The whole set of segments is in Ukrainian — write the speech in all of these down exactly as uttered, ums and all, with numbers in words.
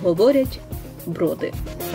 Говорять Броди.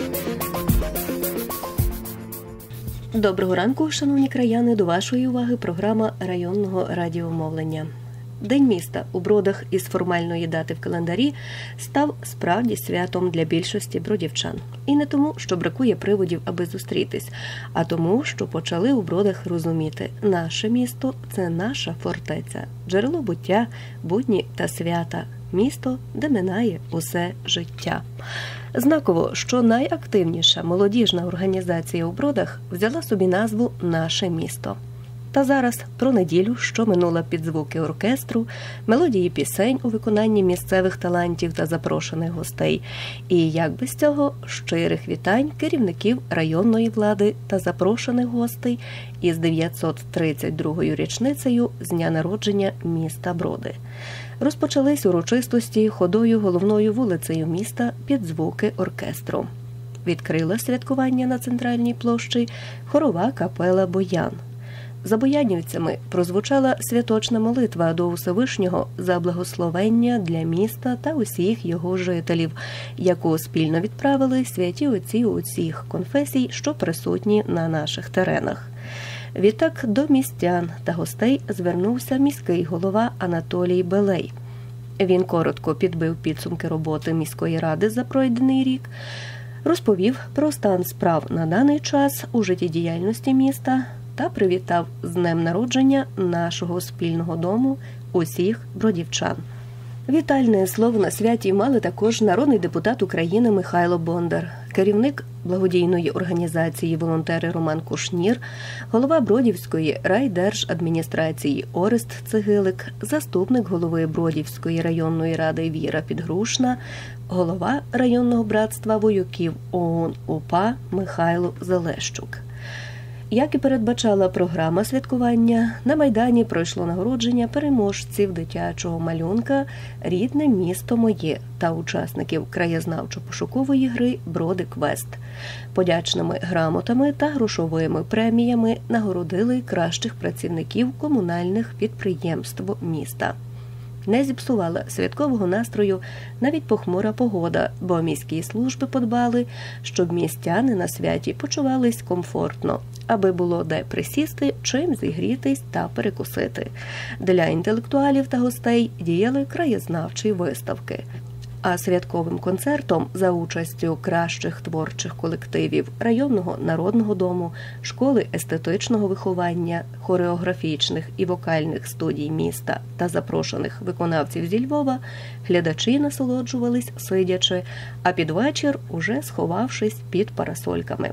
Доброго ранку, шановні краяни, до вашої уваги програма районного радіомовлення. День міста у Бродах із формальної дати в календарі став справді святом для більшості бродівчан. І не тому, що бракує приводів, аби зустрітись, а тому, що почали у Бродах розуміти – наше місто – це наша фортеця, джерело буття, будні та свята, місто, де минає усе життя. Знаково, що найактивніша молодіжна організація у Бродах взяла собі назву «Наше місто». Та зараз про неділю, що минула під звуки оркестру, мелодії пісень у виконанні місцевих талантів та запрошених гостей. І, як без цього, щирих вітань керівників районної влади та запрошених гостей із дев'ятсот тридцять другою річницею з дня народження міста Броди. Розпочались урочистості ходою головною вулицею міста під звуки оркестру. Відкрила святкування на центральній площі хорова капела «Боян». За боянівцями прозвучала святочна молитва до Усевишнього за благословення для міста та усіх його жителів, яку спільно відправили святі отці усіх конфесій, що присутні на наших теренах. Відтак до містян та гостей звернувся міський голова Анатолій Белей. Він коротко підбив підсумки роботи міської ради за пройдений рік, розповів про стан справ на даний час у життєдіяльності міста та привітав з днем народження нашого спільного дому усіх бродівчан. Вітальне слово на святі мали також народний депутат України Михайло Бондар, керівник благодійної організації «Волонтери» Роман Кушнір, голова Бродівської райдержадміністрації Орест Цегилик, заступник голови Бродівської районної ради Віра Підгрушна, голова районного братства вояків ОУН-УПА Михайло Залещук. Як і передбачала програма святкування, на Майдані пройшло нагородження переможців дитячого малюнка «Рідне місто моє» та учасників краєзнавчо-пошукової гри «Броди Квест». Подячними грамотами та грошовими преміями нагородили кращих працівників комунальних підприємств міста. Не зіпсувала святкового настрою навіть похмура погода, бо міські служби подбали, щоб містяни на святі почувались комфортно, аби було де присісти, чим зігрітись та перекусити. Для інтелектуалів та гостей діяли краєзнавчі виставки. А святковим концертом за участю кращих творчих колективів районного народного дому, школи естетичного виховання, хореографічних і вокальних студій міста та запрошених виконавців зі Львова, глядачі насолоджувались сидячи, а під вечір уже сховавшись під парасольками.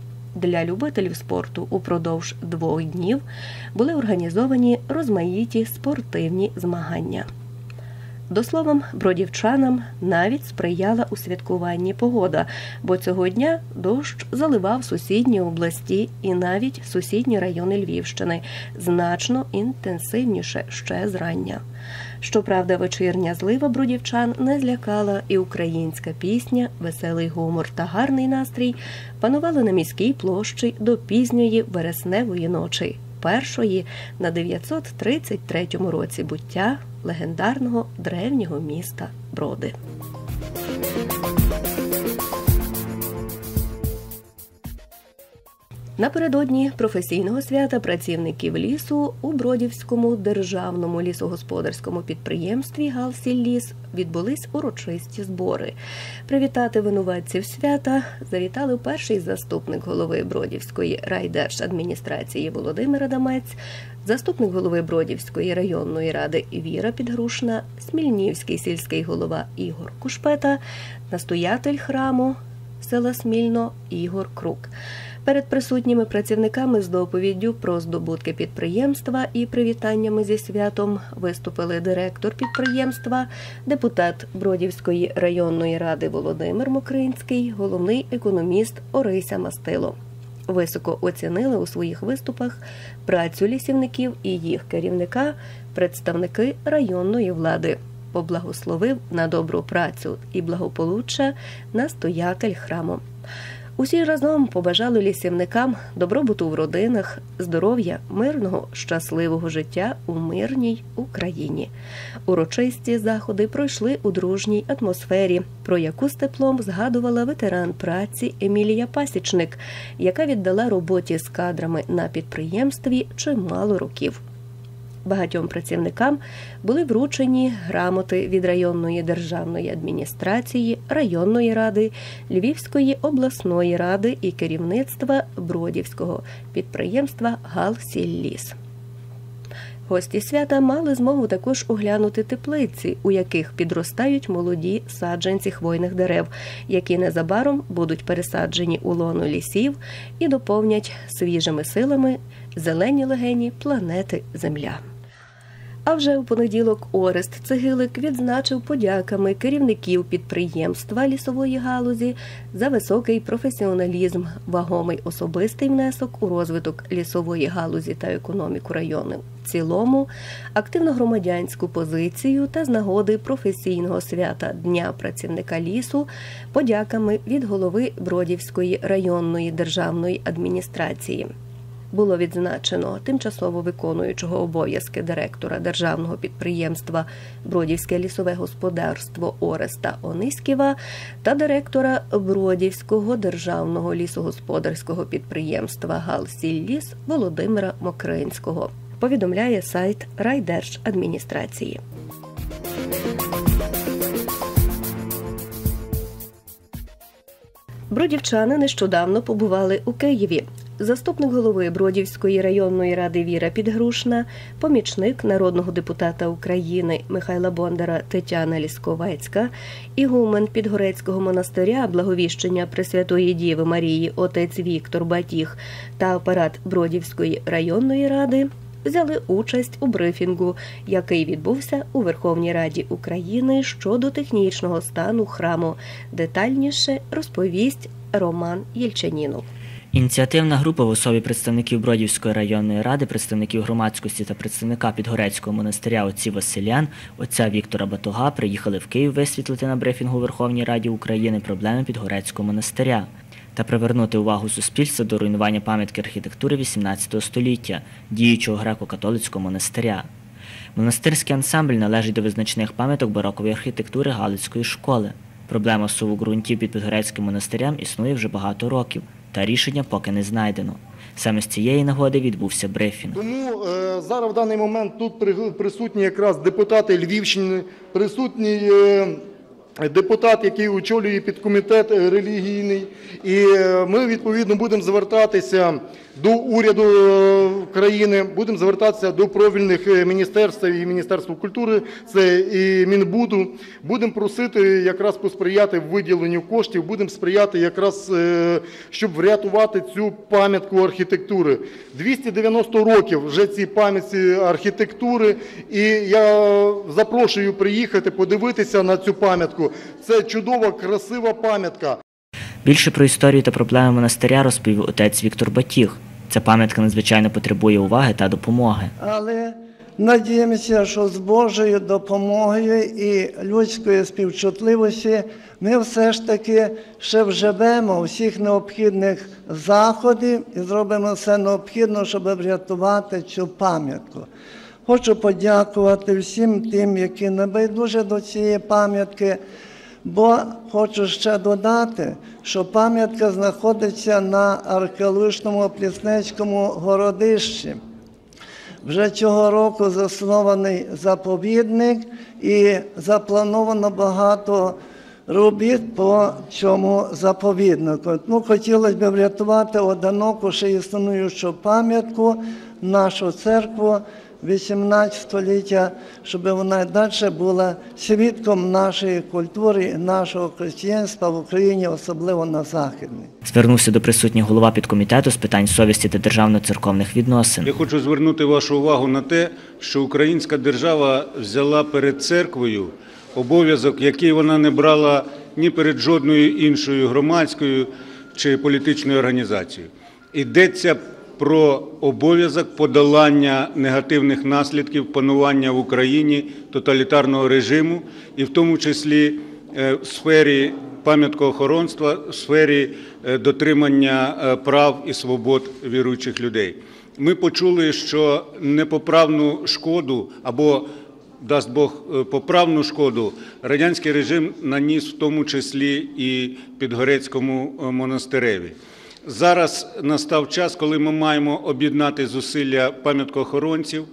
Для любителів спорту упродовж двох днів були організовані розмаїті спортивні змагання. До слова, бродівчанам навіть сприяла у святкуванні погода, бо цього дня дощ заливав сусідні області і навіть сусідні райони Львівщини, значно інтенсивніше ще зрання. Щоправда, вечірня злива бродівчан не злякала, і українська пісня, веселий гумор та гарний настрій панували на міській площі до пізньої вересневої ночі, першої на дев'ятсот тридцять третьому році буття легендарного древнього міста Броди. Напередодні професійного свята працівників лісу у Бродівському державному лісогосподарському підприємстві «Галсілліс» відбулись урочисті збори. Привітати винуватців свята завітали перший заступник голови Бродівської райдержадміністрації Володимир Адамець, заступник голови Бродівської районної ради Віра Підгрушна, Смільнівський сільський голова Ігор Кушпета, настоятель храму села Смільно Ігор Крук. Перед присутніми працівниками з доповіддю про здобутки підприємства і привітаннями зі святом виступили директор підприємства, депутат Бродівської районної ради Володимир Мокринський, головний економіст Орися Мастило. Високо оцінили у своїх виступах працю лісівників і їх керівника представники районної влади. Поблагословив на добру працю і благополуччя настоятель храму. Усі разом побажали лісівникам добробуту в родинах, здоров'я, мирного, щасливого життя у мирній Україні. Урочисті заходи пройшли у дружній атмосфері, про яку з теплом згадувала ветеран праці Емілія Пасічник, яка віддала роботі з кадрами на підприємстві чимало років. Багатьом працівникам були вручені грамоти від районної державної адміністрації, районної ради, Львівської обласної ради і керівництва Бродівського підприємства «Галсілліс». Гості свята мали змогу також оглянути теплиці, у яких підростають молоді саджанці хвойних дерев, які незабаром будуть пересаджені у лоно лісів і доповнять свіжими силами зелені легені планети Земля. А вже у понеділок Орест Цегилик відзначив подяками керівників підприємства лісової галузі за високий професіоналізм, вагомий особистий внесок у розвиток лісової галузі та економіку району в цілому, активну громадянську позицію та з нагоди професійного свята Дня працівника лісу подяками від голови Бродівської районної державної адміністрації. Було відзначено тимчасово виконуючого обов'язки директора державного підприємства «Бродівське лісове господарство» Ореста Ониськіва та директора Бродівського державного лісогосподарського підприємства «Галсілліс» Володимира Мокринського, повідомляє сайт райдержадміністрації. Бродівчани нещодавно побували у Києві. Заступник голови Бродівської районної ради Віра Підгрушна, помічник народного депутата України Михайла Бондара Тетяна Лісковецька, ігумен Підгорецького монастиря Благовіщення Пресвятої Діви Марії отець Віктор Батіх та апарат Бродівської районної ради взяли участь у брифінгу, який відбувся у Верховній Раді України щодо технічного стану храму. Детальніше розповість Роман Єльчанінов. Ініціативна група в особі представників Бродівської районної ради, представників громадськості та представника Підгорецького монастиря отців Василян, отця Віктора Батуга приїхали в Київ висвітлити на брифінгу у Верховній Раді України проблеми Підгорецького монастиря та привернути увагу суспільства до руйнування пам'ятки архітектури вісімнадцятого століття, діючого греко-католицького монастиря. Монастирський ансамбль належить до визначних пам'яток барокової архітектури Галицької школи. Проблема суву ґрунтів під Підгорецьким монастирем існує вже багато років, та рішення поки не знайдено. Саме з цієї нагоди відбувся брифінг. Тому е, зараз в даний момент тут присутні якраз депутати Львівщини, присутній е, депутат, який очолює підкомітет релігійний. І ми, відповідно, будемо звертатися до уряду країни, будемо звертатися до профільних міністерств і Міністерства культури, це і Мінбуду. Будемо просити якраз посприяти в виділенню коштів, будемо сприяти якраз, щоб врятувати цю пам'ятку архітектури. двісті дев'яносто років вже цій пам'ятці архітектури, і я запрошую приїхати, подивитися на цю пам'ятку. Це чудова, красива пам'ятка. Більше про історію та проблеми монастиря розповів отець Віктор Батіх. Ця пам'ятка надзвичайно потребує уваги та допомоги. Але надіємося, що з Божою допомогою і людської співчутливості ми все ж таки ще вживемо всіх необхідних заходів і зробимо все необхідне, щоб врятувати цю пам'ятку. Хочу подякувати всім тим, які небайдужі до цієї пам'ятки, бо хочу ще додати, що пам'ятка знаходиться на археологічному Пліснецькому городищі. Вже цього року заснований заповідник і заплановано багато робіт по цьому заповіднику. Ну, хотілося б врятувати одиноку ще існуючу пам'ятку, нашу церкву вісімнадцятого століття, щоб вона далі була свідком нашої культури і нашого християнства в Україні, особливо на Західній. Звернувся до присутніх голова підкомітету з питань совісті та державно-церковних відносин. Я хочу звернути вашу увагу на те, що українська держава взяла перед церквою обов'язок, який вона не брала ні перед жодною іншою громадською чи політичною організацією. Йдеться про обов'язок подолання негативних наслідків панування в Україні тоталітарного режиму, і в тому числі в сфері пам'яткоохоронства в сфері дотримання прав і свобод віруючих людей. Ми почули, що непоправну шкоду або, дасть Бог, поправну шкоду радянський режим наніс в тому числі і Підгорецькому монастиреві. Зараз настав час, коли ми маємо об'єднати зусилля пам'яткоохоронців,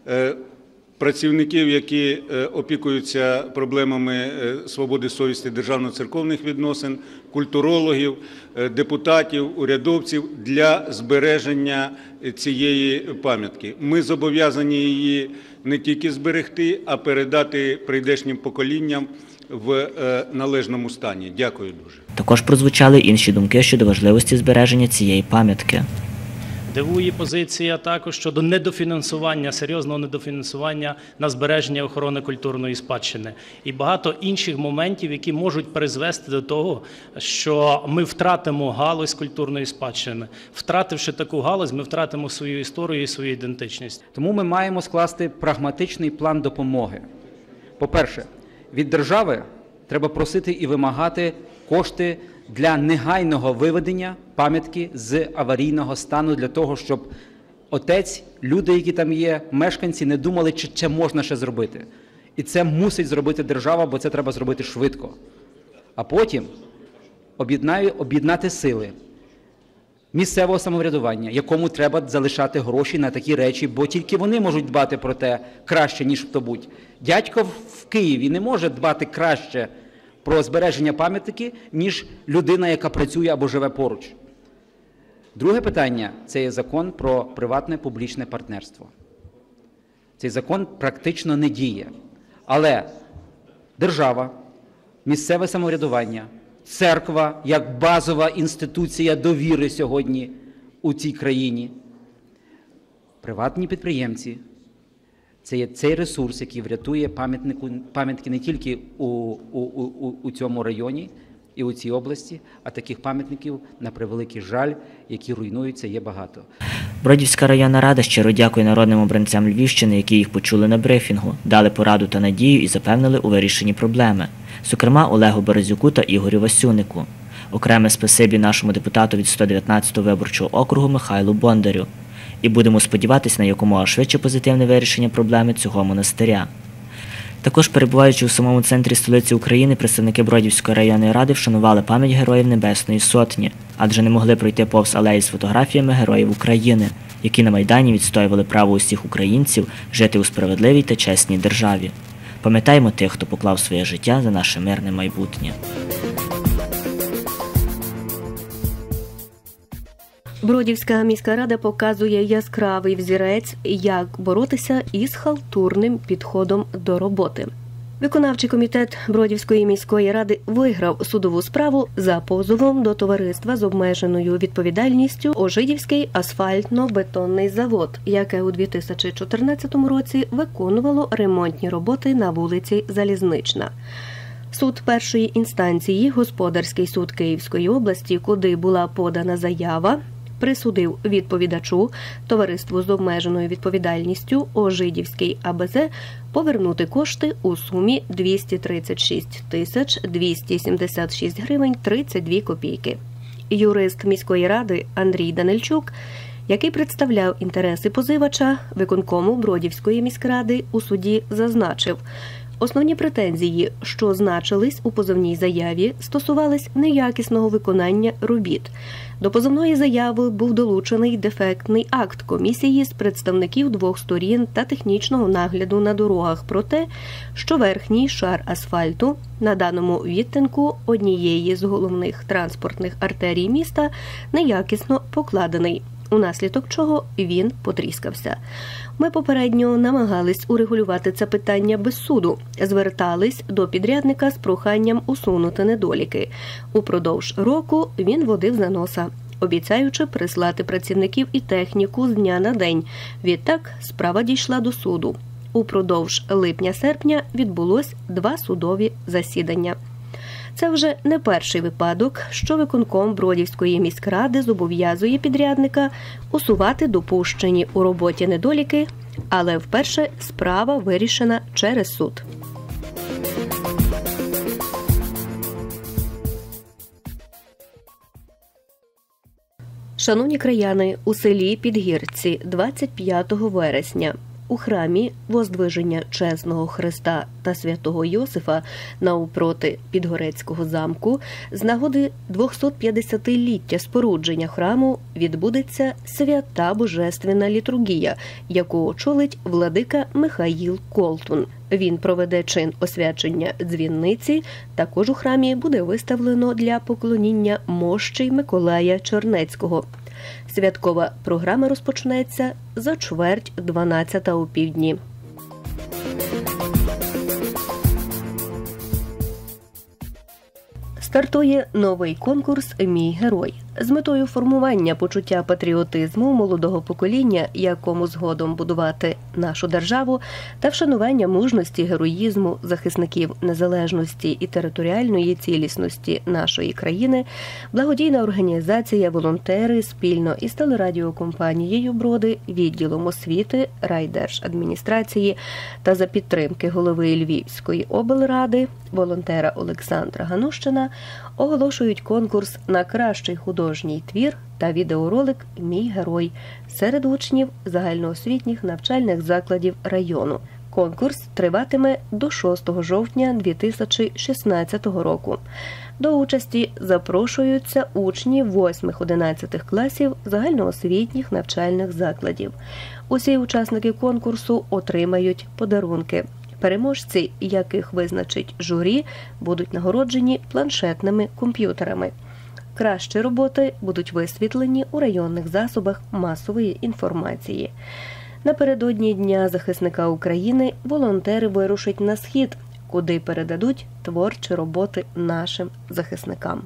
працівників, які опікуються проблемами свободи совісті державно-церковних відносин, культурологів, депутатів, урядовців для збереження цієї пам'ятки. Ми зобов'язані її не тільки зберегти, а передати прийдешнім поколінням в належному стані. Дякую дуже. Також прозвучали інші думки щодо важливості збереження цієї пам'ятки. Дивує позиція також щодо недофінансування, серйозного недофінансування на збереження охорони культурної спадщини. І багато інших моментів, які можуть призвести до того, що ми втратимо галузь культурної спадщини. Втративши таку галузь, ми втратимо свою історію і свою ідентичність. Тому ми маємо скласти прагматичний план допомоги. По-перше, від держави треба просити і вимагати кошти для негайного виведення пам'ятки з аварійного стану, для того, щоб отець, люди, які там є, мешканці, не думали, чи це можна ще зробити. І це мусить зробити держава, бо це треба зробити швидко. А потім об'єднати сили місцевого самоврядування, якому треба залишати гроші на такі речі, бо тільки вони можуть дбати про те краще, ніж хто-будь. Дядько в Києві не може дбати краще про збереження пам'ятки, ніж людина, яка працює або живе поруч. Друге питання – це є закон про приватне публічне партнерство. Цей закон практично не діє. Але держава, місцеве самоврядування, церква як базова інституція довіри сьогодні у цій країні, приватні підприємці – це є цей ресурс, який врятує пам'ятки не тільки у, у, у, у цьому районі і у цій області, а таких пам'ятників, на превеликий жаль, які руйнуються, є багато. Бродівська районна рада щиро дякує народним обранцям Львівщини, які їх почули на брифінгу, дали пораду та надію і запевнили у вирішенні проблеми. Зокрема, Олегу Березюку та Ігорю Васюнику. Окреме спасибі нашому депутату від сто дев'ятнадцятого виборчого округу Михайлу Бондарю. І будемо сподіватися на якомога швидше позитивне вирішення проблеми цього монастиря. Також, перебуваючи у самому центрі столиці України, представники Бродівської районної ради вшанували пам'ять героїв Небесної Сотні, адже не могли пройти повз алеї з фотографіями героїв України, які на Майдані відстоювали право усіх українців жити у справедливій та чесній державі. Пам'ятаємо тих, хто поклав своє життя за наше мирне майбутнє. Бродівська міська рада показує яскравий взірець, як боротися із халтурним підходом до роботи. Виконавчий комітет Бродівської міської ради виграв судову справу за позовом до товариства з обмеженою відповідальністю Ожидівський асфальтно-бетонний завод, яке у дві тисячі чотирнадцятому році виконувало ремонтні роботи на вулиці Залізнична. Суд першої інстанції, Господарський суд Київської області, куди була подана заява, присудив відповідачу, товариству з обмеженою відповідальністю Ожидівський АБЗ, повернути кошти у сумі двісті тридцять шість тисяч двісті сімдесят шість гривень тридцять дві копійки. Юрист міської ради Андрій Данильчук, який представляв інтереси позивача, виконкому Бродівської міськради у суді зазначив, основні претензії, що значились у позовній заяві, стосувались неякісного виконання робіт. До позовної заяви був долучений дефектний акт комісії з представників двох сторін та технічного нагляду на дорогах про те, що верхній шар асфальту на даному відтинку однієї з головних транспортних артерій міста неякісно покладений, унаслідок чого він потріскався. Ми попередньо намагались урегулювати це питання без суду, звертались до підрядника з проханням усунути недоліки. Упродовж року він водив за носа, обіцяючи прислати працівників і техніку з дня на день. Відтак справа дійшла до суду. Упродовж липня-серпня відбулось два судові засідання. Це вже не перший випадок, що виконком Бродівської міськради зобов'язує підрядника усувати допущені у роботі недоліки, але вперше справа вирішена через суд. Шановні краяни, у селі Підгірці двадцять п'ятого вересня у храмі Воздвиження Чесного Христа та Святого Йосифа навпроти Підгорецького замку з нагоди двохсотп'ятдесятиліття спорудження храму відбудеться свята божественна літургія, яку очолить владика Михаїл Колтун. Він проведе чин освячення дзвіниці. Також у храмі буде виставлено для поклоніння мощей Миколая Чернецького. Святкова програма розпочнеться за чверть дванадцята у півдні. Стартує новий конкурс «Мій герой». З метою формування почуття патріотизму молодого покоління, якому згодом будувати нашу державу, та вшанування мужності, героїзму захисників незалежності і територіальної цілісності нашої країни, благодійна організація «Волонтери» спільно із телерадіокомпанією «Броди», відділом освіти, райдержадміністрації та за підтримки голови Львівської облради, волонтера Олександра Ганущина, оголошують конкурс на кращий художній твір та відеоролик «Мій герой» серед учнів загальноосвітніх навчальних закладів району. Конкурс триватиме до шостого жовтня дві тисячі шістнадцятого року. До участі запрошуються учні восьмих-одинадцятих класів загальноосвітніх навчальних закладів. Усі учасники конкурсу отримають подарунки. Переможці, яких визначить журі, будуть нагороджені планшетними комп'ютерами. Кращі роботи будуть висвітлені у районних засобах масової інформації. Напередодні Дня захисника України волонтери вирушать на Схід, куди передадуть творчі роботи нашим захисникам.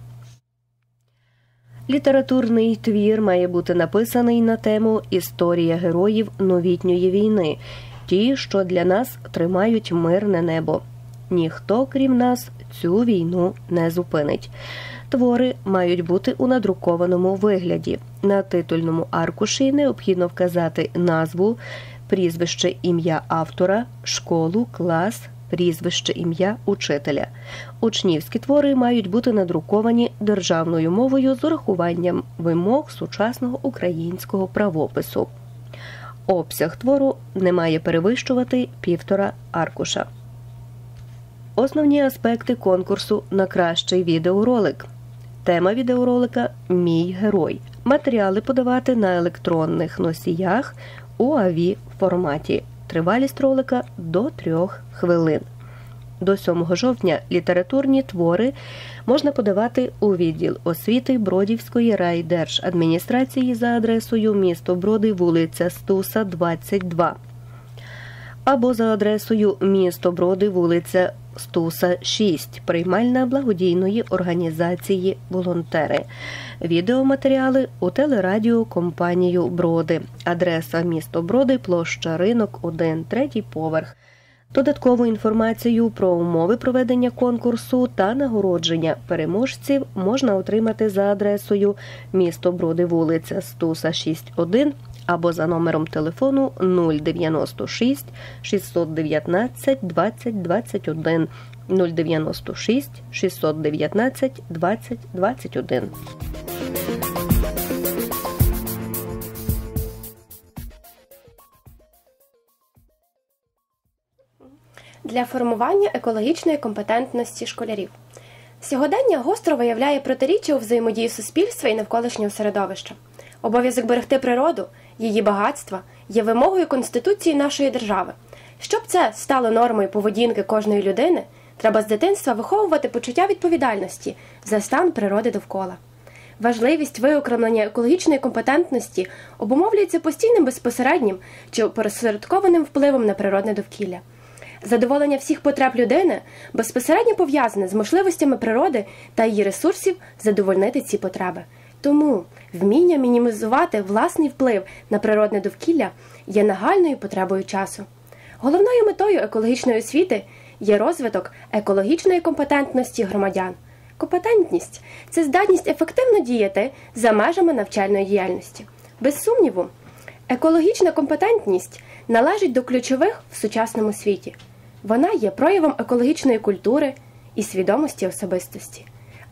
Літературний твір має бути написаний на тему «Історія героїв новітньої війни», ті, що для нас тримають мирне небо. Ніхто, крім нас, цю війну не зупинить. Твори мають бути у надрукованому вигляді. На титульному аркуші необхідно вказати назву, прізвище, ім'я автора, школу, клас, прізвище, ім'я учителя. Учнівські твори мають бути надруковані державною мовою з урахуванням вимог сучасного українського правопису. Обсяг твору не має перевищувати півтора аркуша. Основні аспекти конкурсу на кращий відеоролик. Тема відеоролика «Мій герой». Матеріали подавати на електронних носіях у ей ві форматі. Тривалість ролика – до трьох хвилин. До сьомого жовтня літературні твори можна подавати у відділ освіти Бродівської райдержадміністрації за адресою місто Броди, вулиця Стуса, двадцять два. Або за адресою місто Броди, вулиця Стуса, шість, приймальна благодійної організації «Волонтери». Відеоматеріали у телерадіокомпанію «Броди». Адреса місто Броди, площа Ринок, один, третій поверх. Додаткову інформацію про умови проведення конкурсу та нагородження переможців можна отримати за адресою місто Броди, вулиця Стуса, шість, один або за номером телефону нуль дев'яносто шість шістсот дев'ятнадцять двадцять двадцять один нуль дев'яносто шість шістсот дев'ятнадцять двадцять двадцять один. Для формування екологічної компетентності школярів. Сьогодення гостро виявляє протиріччя у взаємодії суспільства і навколишнього середовища. Обов'язок берегти природу, її багатства, є вимогою Конституції нашої держави. Щоб це стало нормою поведінки кожної людини, треба з дитинства виховувати почуття відповідальності за стан природи довкола. Важливість виокремлення екологічної компетентності обумовлюється постійним безпосереднім чи опосередкованим впливом на природне довкілля. Задоволення всіх потреб людини безпосередньо пов'язане з можливостями природи та її ресурсів задовольнити ці потреби. Тому вміння мінімізувати власний вплив на природне довкілля є нагальною потребою часу. Головною метою екологічної освіти є розвиток екологічної компетентності громадян. Компетентність – це здатність ефективно діяти за межами навчальної діяльності. Без сумніву, екологічна компетентність належить до ключових в сучасному світі. Вона є проявом екологічної культури і свідомості особистості.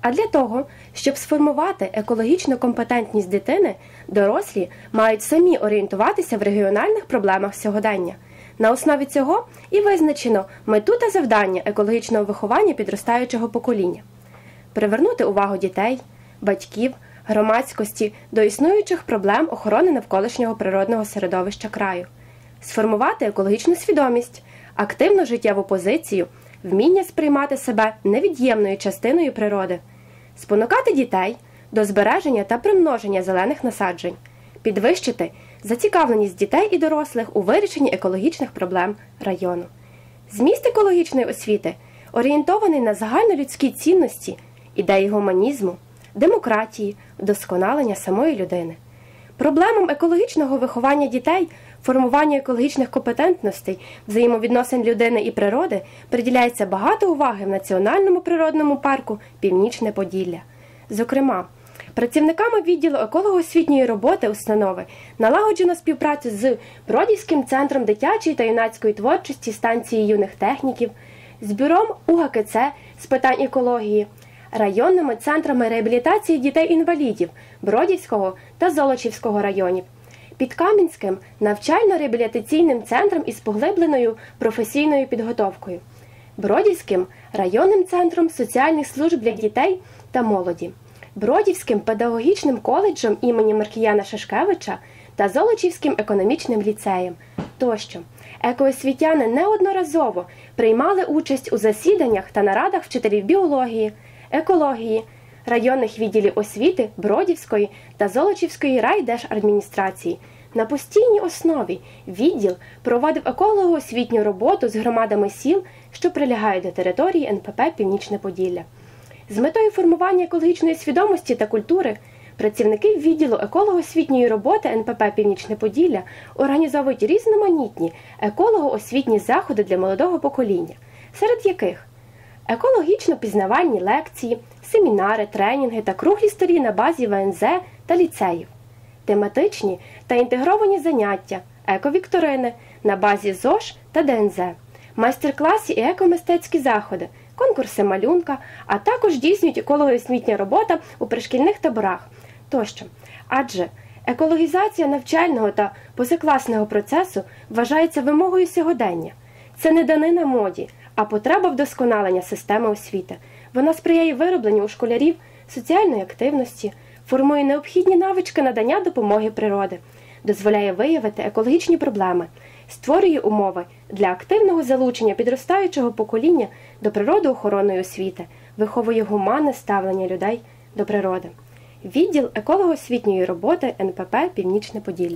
А для того, щоб сформувати екологічну компетентність дитини, дорослі мають самі орієнтуватися в регіональних проблемах сьогодення. На основі цього і визначено мету та завдання екологічного виховання підростаючого покоління. Привернути увагу дітей, батьків, громадськості до існуючих проблем охорони навколишнього природного середовища краю, сформувати екологічну свідомість, активну життєву позицію, вміння сприймати себе невід'ємною частиною природи, спонукати дітей до збереження та примноження зелених насаджень, підвищити зацікавленість дітей і дорослих у вирішенні екологічних проблем району. Зміст екологічної освіти орієнтований на загальнолюдські цінності, ідеї гуманізму, демократії, вдосконалення самої людини. Проблемам екологічного виховання дітей, формування екологічних компетентностей, взаємовідносин людини і природи приділяється багато уваги в Національному природному парку «Північне Поділля». Зокрема, працівниками відділу еколого-освітньої роботи установи налагоджено співпрацю з Бродівським центром дитячої та юнацької творчості станції юних техніків, з бюром У Га Ке Це з питань екології, районними центрами реабілітації дітей-інвалідів Бродівського та Золочівського районів, Підкам'янським навчально-реабілітаційним центром із поглибленою професійною підготовкою, Бродівським районним центром соціальних служб для дітей та молоді, Бродівським педагогічним коледжем імені Маркіяна Шишкевича та Золочівським економічним ліцеєм тощо. Екоосвітяни неодноразово приймали участь у засіданнях та нарадах вчителів біології, екології, районних відділів освіти Бродівської та Золочівської райдержадміністрації. На постійній основі відділ проводив еколого-освітню роботу з громадами сіл, що прилягають до території ен пе пе «Північне Поділля». З метою формування екологічної свідомості та культури працівники відділу еколого-освітньої роботи ен пе пе «Північне Поділля» організовують різноманітні еколого-освітні заходи для молодого покоління, серед яких екологічно-пізнавальні лекції, семінари, тренінги та круглі столі на базі ве ен зе та ліцеїв, тематичні та інтегровані заняття, ековікторини на базі зош та де ен зе, майстер-класи і екомистецькі заходи, конкурси малюнка, а також дійснюють еколого-освітня робота у пришкільних таборах тощо. Адже екологізація навчального та позакласного процесу вважається вимогою сьогодення. Це не данина моді, а потреба вдосконалення системи освіти. Вона сприяє виробленню у школярів соціальної активності, формує необхідні навички надання допомоги природи, дозволяє виявити екологічні проблеми, створює умови для активного залучення підростаючого покоління до природоохоронної освіти, виховує гуманне ставлення людей до природи. Відділ еколого-освітньої роботи ен пе пе «Північне Поділля».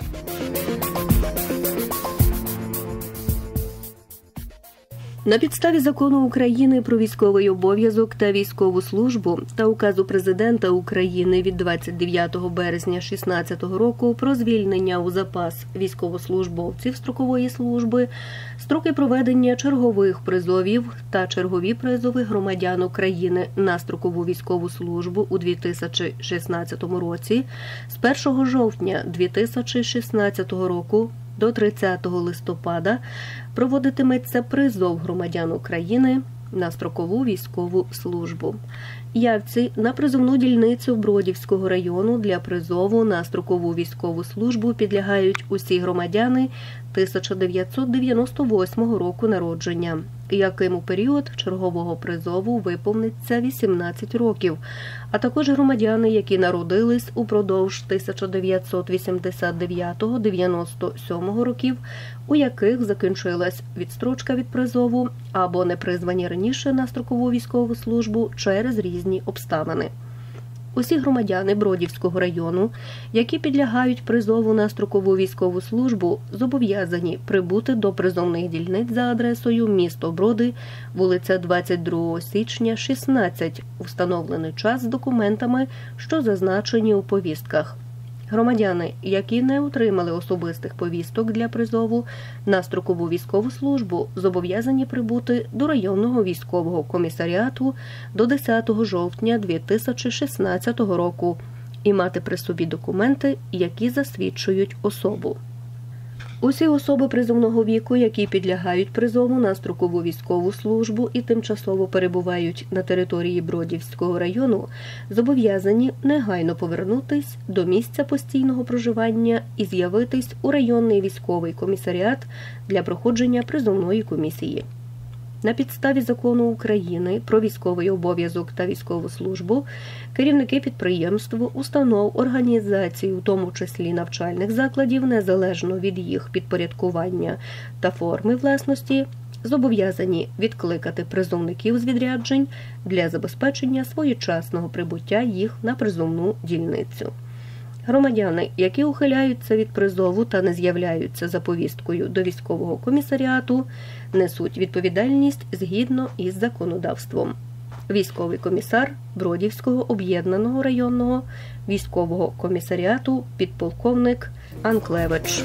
На підставі Закону України про військовий обов'язок та військову службу та Указу Президента України від двадцять дев'ятого березня шістнадцятого року про звільнення у запас військовослужбовців строкової служби, строки проведення чергових призовів та чергові призови громадян України на строкову військову службу у дві тисячі шістнадцятому році з першого жовтня дві тисячі шістнадцятого року до тридцятого листопада проводитиметься призов громадян України на строкову військову службу. Явці на призовну дільницю Бродівського району для призову на строкову військову службу підлягають усі громадяни тисяча дев'ятсот дев'яносто восьмого року народження, яким у період чергового призову виповниться вісімнадцять років, а також громадяни, які народились упродовж тисяча дев'ятсот вісімдесят дев'ятого - дев'яносто сьомого років, у яких закінчилась відстрочка від призову або не призвані раніше на строкову військову службу через різні обставини. Усі громадяни Бродівського району, які підлягають призову на строкову військову службу, зобов'язані прибути до призовних дільниць за адресою місто Броди, вулиця двадцять другого січня, шістнадцять, у встановлений час з документами, що зазначені у повістках. Громадяни, які не отримали особистих повісток для призову на строкову військову службу, зобов'язані прибути до районного військового комісаріату до десятого жовтня дві тисячі шістнадцятого року і мати при собі документи, які засвідчують особу. Усі особи призовного віку, які підлягають призову на строкову військову службу і тимчасово перебувають на території Бродівського району, зобов'язані негайно повернутись до місця постійного проживання і з'явитись у районний військовий комісаріат для проходження призовної комісії. На підставі Закону України про військовий обов'язок та військову службу керівники підприємств, установ, організацій, у тому числі навчальних закладів, незалежно від їх підпорядкування та форми власності, зобов'язані відкликати призовників з відряджень для забезпечення своєчасного прибуття їх на призовну дільницю. Громадяни, які ухиляються від призову та не з'являються за повісткою до військового комісаріату, несуть відповідальність згідно із законодавством. Військовий комісар Бродівського об'єднаного районного військового комісаріату підполковник Анклевич.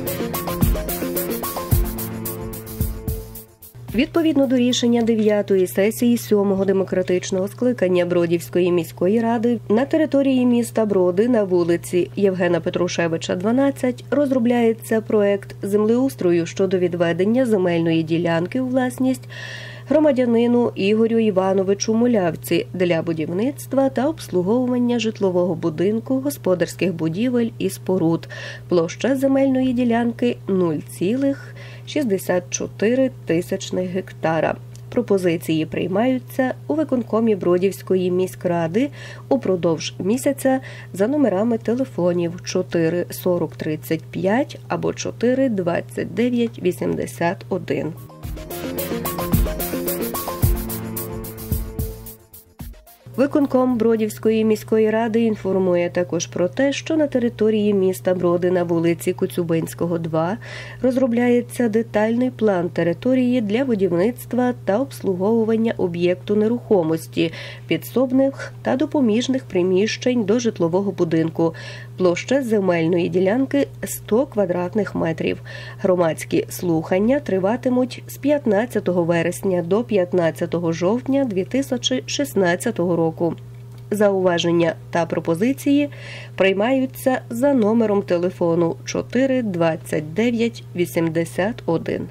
Відповідно до рішення дев'ятої сесії сьомого демократичного скликання Бродівської міської ради на території міста Броди на вулиці Євгена Петрушевича, дванадцять, розробляється проект землеустрою щодо відведення земельної ділянки у власність громадянину Ігорю Івановичу Мулявці для будівництва та обслуговування житлового будинку, господарських будівель і споруд. Площа земельної ділянки нуль цілих шістдесят чотири тисячних гектара. Пропозиції приймаються у виконкомі Бродівської міськради упродовж місяця за номерами телефонів чотири сорок тридцять п'ять або чотири двадцять дев'ять вісімдесят один. Виконком Бродівської міської ради інформує також про те, що на території міста Броди на вулиці Коцюбинського, два розробляється детальний план території для будівництва та обслуговування об'єкту нерухомості, підсобних та допоміжних приміщень до житлового будинку. Площа земельної ділянки сто квадратних метрів. Громадські слухання триватимуть з п'ятнадцятого вересня до п'ятнадцятого жовтня дві тисячі шістнадцятого року. Зауваження та пропозиції приймаються за номером телефону чотири двадцять дев'ять вісімдесят один.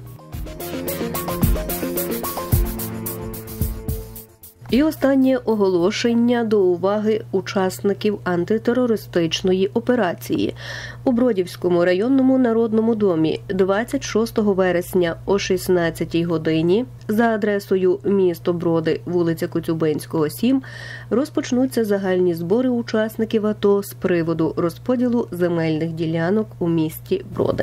І останнє оголошення до уваги учасників антитерористичної операції. У Бродівському районному народному домі двадцять шостого вересня о шістнадцятій годині за адресою місто Броди, вулиця Коцюбинського, сім, розпочнуться загальні збори учасників АТО з приводу розподілу земельних ділянок у місті Броди.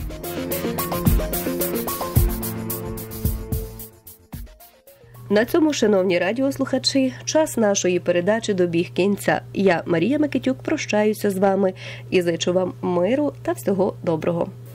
На цьому, шановні радіослухачі, час нашої передачі добіг кінця. Я, Марія Микитюк, прощаюся з вами і зичу вам миру та всього доброго.